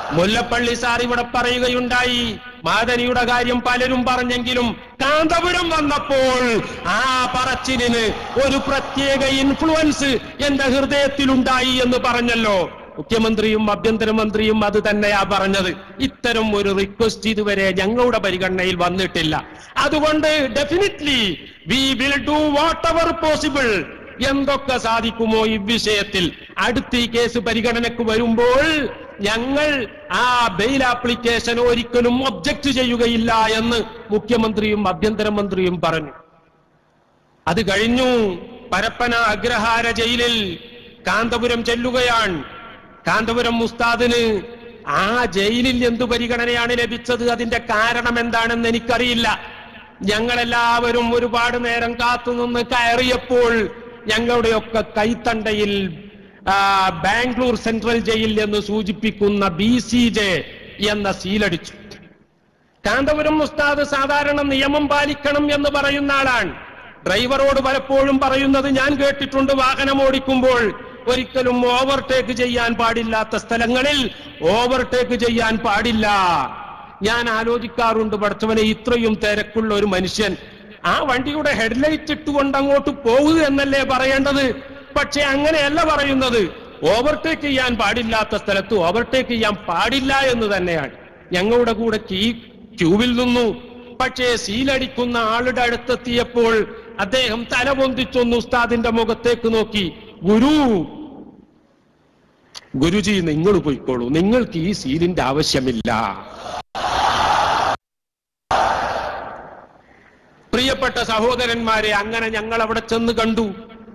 മുല്ലപ്പള്ളി സാർ ഇവിടെ പറയുകയുണ്ടായി, മാദനിയുടെ കാര്യം പലരും പറഞ്ഞെങ്കിലും കാന്തപുരം വന്നപ്പോൾ ആ പറച്ചിലിന് ഒരു പ്രത്യേക ഇൻഫ്ലുവൻസ് എന്റെ ഹൃദയത്തിലുണ്ടായി എന്ന് പറഞ്ഞല്ലോ. മുഖ്യമന്ത്രിയും ആഭ്യന്തരമന്ത്രിയും അത് തന്നെയാ പറഞ്ഞത്. ഇത്തരം ഒരു റിക്വസ്റ്റ് ഇതുവരെ ഞങ്ങളുടെ പരിഗണനയിൽ വന്നിട്ടില്ല. അതുകൊണ്ട് definitely we will do whatever possible. എന്തൊക്കെ സാധിക്കുമോ ഈ വിഷയത്തിൽ. അടുത്ത ഈ കേസ് പരിഗണനക്ക് വരുമ്പോൾ ഞങ്ങൾ ആ ബെയിൽ ആപ്ലിക്കേഷൻ ഒരിക്കലും ഒബ്ജക്ട് ചെയ്യുകയില്ല എന്ന് മുഖ്യമന്ത്രിയും ആഭ്യന്തരമന്ത്രിയും പറഞ്ഞു. അത് കഴിഞ്ഞു. പരപ്പന അഗ്രഹാര ജയിലിൽ കാന്തപുരം ചെല്ലുകയാണ്. കാന്തപുരം ഉസ്താദിന് ആ ജയിലിൽ എന്തു പരിഗണനയാണ് ലഭിച്ചത്, അതിന്റെ കാരണം എന്താണെന്ന് എനിക്കറിയില്ല. ഞങ്ങളെല്ലാവരും ഒരുപാട് നേരം കാത്തുനിന്ന് കയറിയപ്പോൾ ഞങ്ങളുടെയൊക്കെ കൈത്തണ്ടയിൽ ബാംഗ്ലൂർ സെൻട്രൽ ജയിൽ എന്ന് സൂചിപ്പിക്കുന്ന BCJ എന്ന സീലടിച്ചു. കാന്തപുരം ഉസ്താദ് സാധാരണ നിയമം പാലിക്കണം എന്ന് പറയുന്ന ആളാണ്. ഡ്രൈവറോട് പലപ്പോഴും പറയുന്നത് ഞാൻ കേട്ടിട്ടുണ്ട്, വാഹനം ഓടിക്കുമ്പോൾ ഒരിക്കലും ഓവർടേക്ക് ചെയ്യാൻ പാടില്ലാത്ത സ്ഥലങ്ങളിൽ ഓവർടേക്ക് ചെയ്യാൻ പാടില്ല. ഞാൻ ആലോചിക്കാറുണ്ട്, പഠിച്ചവനെ ഇത്രയും തിരക്കുള്ള ഒരു മനുഷ്യൻ ആ വണ്ടിയുടെ ഹെഡ്ലൈറ്റ് ഇട്ടുകൊണ്ട് അങ്ങോട്ട് പോകുക എന്നല്ലേ പറയേണ്ടത്. പക്ഷെ അങ്ങനെയല്ല പറയുന്നത്. ഓവർടേക്ക് ചെയ്യാൻ പാടില്ലാത്ത സ്ഥലത്ത് ഓവർടേക്ക് ചെയ്യാൻ പാടില്ല എന്ന് തന്നെയാണ്. ഞങ്ങളുടെ കൂടെ ക്യൂവിൽ നിന്നു. പക്ഷേ സീലടിക്കുന്ന ആളുടെ അടുത്തെത്തിയപ്പോൾ അദ്ദേഹം തല പൊന്തിച്ചൊന്ന് ഉസ്താദിന്റെ മുഖത്തേക്ക് നോക്കി, ഗുരുജി നിങ്ങൾ പോയിക്കോളൂ, നിങ്ങൾക്ക് ഈ സീലിന്റെ ആവശ്യമില്ല. പ്രിയപ്പെട്ട സഹോദരന്മാരെ, അങ്ങനെ ഞങ്ങൾ അവിടെ ചെന്ന് കണ്ടു.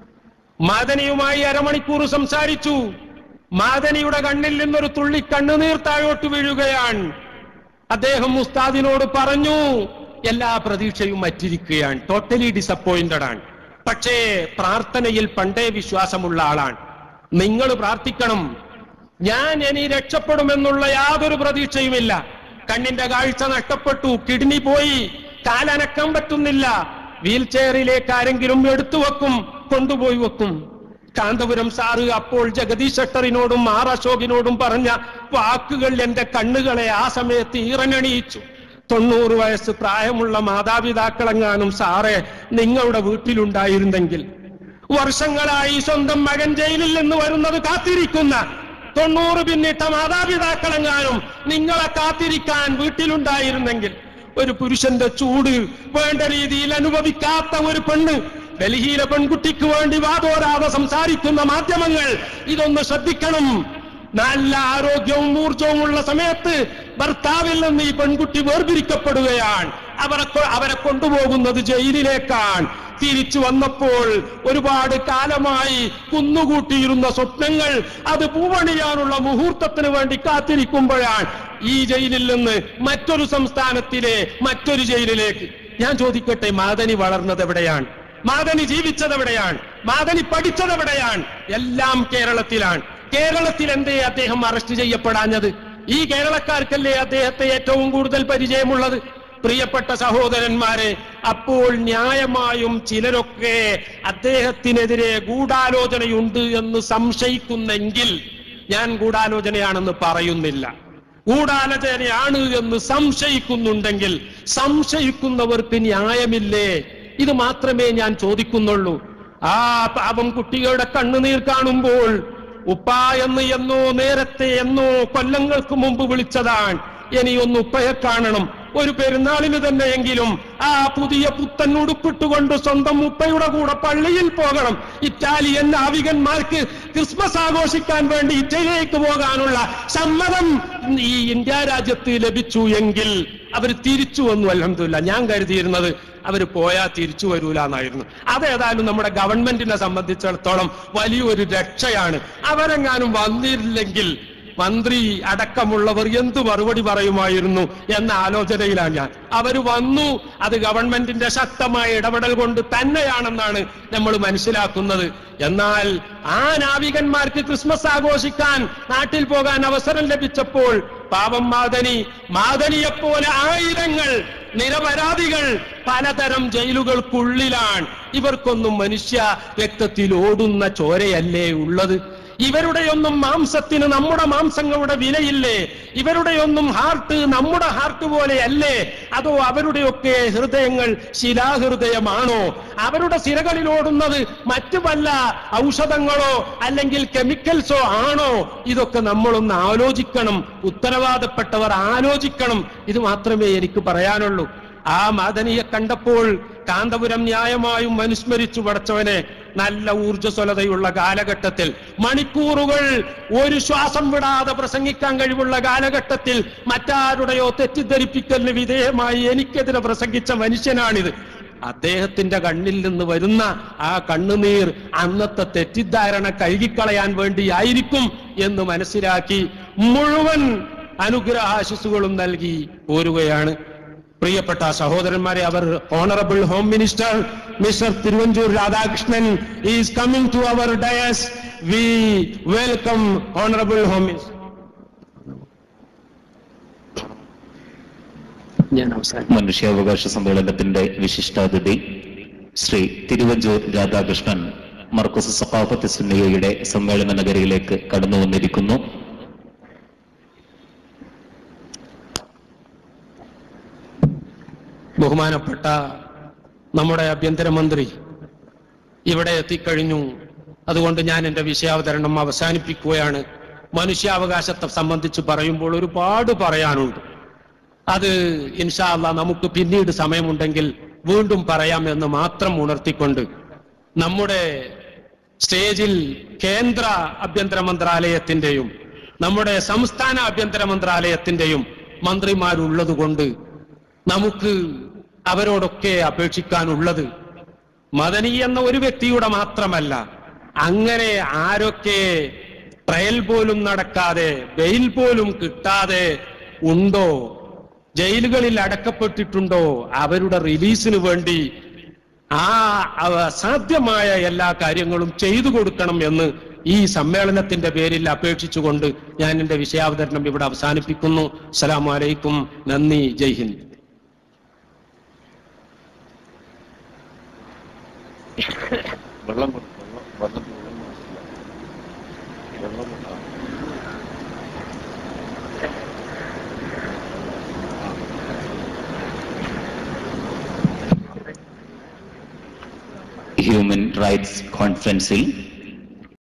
മാദനിയുമായി അരമണിക്കൂർ സംസാരിച്ചു. മാദനിയുടെ കണ്ണിൽ നിന്നൊരു തുള്ളി കണ്ണുനീർ താഴോട്ട് വീഴുകയാണ്. അദ്ദേഹം ഉസ്താദിനോട് പറഞ്ഞു, എല്ലാ പ്രതീക്ഷയും മറ്റിരിക്കുകയാണ്, ടോട്ടലി ഡിസപ്പോയിന്റഡ് ആണ്. പക്ഷേ പ്രാർത്ഥനയിൽ പണ്ടേ വിശ്വാസമുള്ള ആളാണ്. നിങ്ങൾ പ്രാർത്ഥിക്കണം. ഞാൻ ഇനി രക്ഷപ്പെടുമെന്നുള്ള യാതൊരു പ്രതീക്ഷയുമില്ല. കണ്ണിന്റെ കാഴ്ച നഷ്ടപ്പെട്ടു, കിഡ്നി പോയി, കാലനക്കാൻ പറ്റുന്നില്ല. വീൽ ചെയറിലേക്ക് ആരെങ്കിലും എടുത്തു വെക്കും, കൊണ്ടുപോയി വെക്കും. കാന്തപുരം സാറ് അപ്പോൾ ജഗദീഷ് ഷട്ടറിനോടും ആർ അശോകിനോടും പറഞ്ഞ വാക്കുകൾ എന്റെ കണ്ണുകളെ ആ സമയത്ത് ഈറനണിയിച്ചു. 90 വയസ്സ് പ്രായമുള്ള മാതാപിതാക്കളെങ്ങാനും സാറെ നിങ്ങളുടെ വീട്ടിലുണ്ടായിരുന്നെങ്കിൽ, വർഷങ്ങളായി സ്വന്തം മകൻ ജയിലിൽ നിന്ന് വരുന്നത് കാത്തിരിക്കുന്ന 90 പിന്നിട്ട മാതാപിതാക്കളെങ്ങാനും നിങ്ങളെ കാത്തിരിക്കാൻ വീട്ടിലുണ്ടായിരുന്നെങ്കിൽ, ഒരു പുരുഷന്റെ ചൂട് വേണ്ട രീതിയിൽ അനുഭവിക്കാത്ത ഒരു പെണ്ണ്, ഡൽഹിയിലെ പെൺകുട്ടിക്ക് വേണ്ടി വാതോരാതെ സംസാരിക്കുന്ന മാധ്യമങ്ങൾ ഇതൊന്ന് ശ്രദ്ധിക്കണം. നല്ല ആരോഗ്യവും ഊർജവും ഉള്ള സമയത്ത് ഭർത്താവിൽ നിന്ന് ഈ പെൺകുട്ടി വേർപിരിക്കപ്പെടുകയാണ്. അവരെ കൊണ്ടുപോകുന്നത് ജയിലിലേക്കാണ്. തിരിച്ചു വന്നപ്പോൾ ഒരുപാട് കാലമായി കുന്നുകൂട്ടിയിരുന്ന സ്വപ്നങ്ങൾ അത് പൂവണിയാനുള്ള മുഹൂർത്തത്തിന് വേണ്ടി കാത്തിരിക്കുമ്പോഴാണ് ഈ ജയിലിൽ നിന്ന് മറ്റൊരു സംസ്ഥാനത്തിലെ മറ്റൊരു ജയിലിലേക്ക്. ഞാൻ ചോദിക്കട്ടെ, മാദനി വളർന്നത് എവിടെയാണ്? മാദനി ജീവിച്ചത് എവിടെയാണ്? മാദനി പഠിച്ചത് എവിടെയാണ്? എല്ലാം കേരളത്തിലാണ്. കേരളത്തിൽ എന്തേ അദ്ദേഹം അറസ്റ്റ് ചെയ്യപ്പെടാഞ്ഞത്? ഈ കേരളക്കാർക്കല്ലേ അദ്ദേഹത്തെ ഏറ്റവും കൂടുതൽ പരിചയമുള്ളത്? പ്രിയപ്പെട്ട സഹോദരന്മാരെ, അപ്പോൾ ന്യായമായും ചിലരൊക്കെ അദ്ദേഹത്തിനെതിരെ ഗൂഢാലോചനയുണ്ട് എന്ന് സംശയിക്കുന്നെങ്കിൽ, ഞാൻ ഗൂഢാലോചനയാണെന്ന് പറയുന്നില്ല, ഗൂഢാലോചനയാണ് എന്ന് സംശയിക്കുന്നുണ്ടെങ്കിൽ സംശയിക്കുന്നവർക്ക് ന്യായമില്ലേ? ഇത് മാത്രമേ ഞാൻ ചോദിക്കുന്നുള്ളൂ. ആ പാപം കുട്ടികളുടെ കണ്ണുനീർ കാണുമ്പോൾ ഉപ്പ എന്നോ നേരത്തെ കൊല്ലങ്ങൾക്ക് മുമ്പ് വിളിച്ചതാണ്. ഇനിയൊന്ന് ഉപ്പയെ കാണണം, ഒരു പെരുന്നാളിന് തന്നെയെങ്കിലും ആ പുതിയ പുത്തൻ ഉടുപ്പിട്ടുകൊണ്ട് സ്വന്തം ഉപ്പയുടെ കൂടെ പള്ളിയിൽ പോകണം. ഇറ്റാലിയൻ നാവികന്മാർക്ക് ക്രിസ്മസ് ആഘോഷിക്കാൻ വേണ്ടി ഇറ്റലിയിലേക്ക് പോകാനുള്ള സമ്മതം ഈ ഇന്ത്യ രാജ്യത്ത് ലഭിച്ചു എങ്കിൽ അവർ തിരിച്ചു വന്നു. അൽഹംദുലില്ലാ. ഞാൻ കരുതിയിരുന്നത് അവർ പോയാൽ തിരിച്ചു വരൂല എന്നായിരുന്നു. അതേതായാലും നമ്മുടെ ഗവൺമെന്റിനെ സംബന്ധിച്ചിടത്തോളം വലിയൊരു രക്ഷയാണ്. അവരെങ്ങാനും വന്നില്ലെങ്കിൽ മന്ത്രി അടക്കമുള്ളവർ എന്തു മറുപടി പറയുമായിരുന്നു എന്ന ആലോചനയിലാണ് ഞാൻ. അവര് വന്നു, അത് ഗവൺമെന്റിന്റെ ശക്തമായ ഇടപെടൽ കൊണ്ട് തന്നെയാണെന്നാണ് നമ്മൾ മനസ്സിലാക്കുന്നത്. എന്നാൽ ആ നാവികന്മാർക്ക് ക്രിസ്മസ് ആഘോഷിക്കാൻ നാട്ടിൽ പോകാൻ അവസരം ലഭിച്ചപ്പോൾ പാപം മാദനിയെപ്പോലെ ആയിരങ്ങൾ നിരപരാധികൾ പലതരം ജയിലുകൾക്കുള്ളിലാണ്. ഇവർക്കൊന്നും മനുഷ്യ രക്തത്തിൽ ഓടുന്ന ചോരയല്ലേ ഉള്ളത്? ഇവരുടെയൊന്നും മാംസത്തിന് നമ്മുടെ മാംസങ്ങളുടെ വിലയില്ലേ? ഇവരുടെയൊന്നും ഹാർട്ട് നമ്മുടെ ഹാർട്ട് പോലെയല്ലേ? അതോ അവരുടെയൊക്കെ ഹൃദയങ്ങൾ ശിലാഹൃദയമാണോ? അവരുടെ സിരകളിലോടുന്നത് മറ്റു വല്ല ഔഷധങ്ങളോ അല്ലെങ്കിൽ കെമിക്കൽസോ ആണോ? ഇതൊക്കെ നമ്മളൊന്ന് ആലോചിക്കണം. ഉത്തരവാദപ്പെട്ടവർ ആലോചിക്കണം. ഇത് മാത്രമേ എനിക്ക് പറയാനുള്ളൂ. ആ മദനിയെ കണ്ടപ്പോൾ കാന്തപുരം ന്യായമായും അനുസ്മരിച്ചു. പടച്ചവനെ, നല്ല ഊർജ്ജസ്വലതയുള്ള കാലഘട്ടത്തിൽ, മണിക്കൂറുകൾ ഒരു ശ്വാസം വിടാതെ പ്രസംഗിക്കാൻ കഴിവുള്ള കാലഘട്ടത്തിൽ മറ്റാരുടെയോ തെറ്റിദ്ധരിപ്പിക്കലിന് വിധേയമായി എനിക്കെതിരെ പ്രസംഗിച്ച മനുഷ്യനാണിത്. അദ്ദേഹത്തിന്റെ കണ്ണിൽ നിന്ന് വരുന്ന ആ കണ്ണുനീർ അന്നത്തെ തെറ്റിദ്ധാരണ കഴുകിക്കളയാൻ വേണ്ടിയായിരിക്കും എന്ന് മനസ്സിലാക്കി മുഴുവൻ അനുഗ്രഹാശിസുകളും നൽകി പോരുകയാണ്. പ്രിയപ്പെട്ട സഹോദരന്മാരെ, our honourable home minister mister Thiruvanchoor Radhakrishnan is coming to our dais. We welcome honourable home minister. മനുഷ്യാവകാശ സമ്മേളനത്തിന്റെ വിശിഷ്ടാതിഥി ശ്രീ തിരുവഞ്ചൂർ രാധാകൃഷ്ണൻ മർക്കസ് സഖാഫത്ത് സുന്നിയയുടെ സമ്മേളന നഗരിയിലേക്ക് കടന്നു വന്നിരിക്കുന്നു. ബഹുമാനപ്പെട്ട നമ്മുടെ ആഭ്യന്തരമന്ത്രി ഇവിടെ എത്തിക്കഴിഞ്ഞു. അതുകൊണ്ട് ഞാൻ എന്റെ വിഷയാവതരണം അവസാനിപ്പിക്കുകയാണ്. മനുഷ്യാവകാശത്തെ സംബന്ധിച്ച് പറയുമ്പോൾ ഒരുപാട് പറയാനുണ്ട്. അത് ഇൻഷാ അല്ലാഹ് നമുക്ക് പിന്നീട് സമയമുണ്ടെങ്കിൽ വീണ്ടും പറയാമെന്ന് മാത്രം ഉണർത്തിക്കൊണ്ട്, നമ്മുടെ സ്റ്റേജിൽ കേന്ദ്ര ആഭ്യന്തര മന്ത്രാലയത്തിന്റെയും നമ്മുടെ സംസ്ഥാന ആഭ്യന്തര മന്ത്രാലയത്തിന്റെയും മന്ത്രിമാരുള്ളത് കൊണ്ട് നമുക്ക് അവരോടൊക്കെ അപേക്ഷിക്കാനുള്ളത് മദനി എന്ന ഒരു വ്യക്തിയുടെ മാത്രമല്ല, അങ്ങനെ ആരൊക്കെ ട്രയൽ പോലും നടക്കാതെ ബെയിൽ പോലും കിട്ടാതെ ഉണ്ടോ, ജയിലുകളിൽ അടക്കപ്പെട്ടിട്ടുണ്ടോ, അവരുടെ റിലീസിന് വേണ്ടി ആ അസാധ്യമായ എല്ലാ കാര്യങ്ങളും ചെയ്തു കൊടുക്കണം എന്ന് ഈ സമ്മേളനത്തിന്റെ പേരിൽ അപേക്ഷിച്ചുകൊണ്ട് ഞാൻ എന്റെ വിഷയാവതരണം ഇവിടെ അവസാനിപ്പിക്കുന്നു. അസ്സലാമു അലൈക്കും. നന്ദി. ജയ് ഹിന്ദ്. ഹ്യൂമൻ റൈറ്റ്സ് കോൺഫറൻസിൽ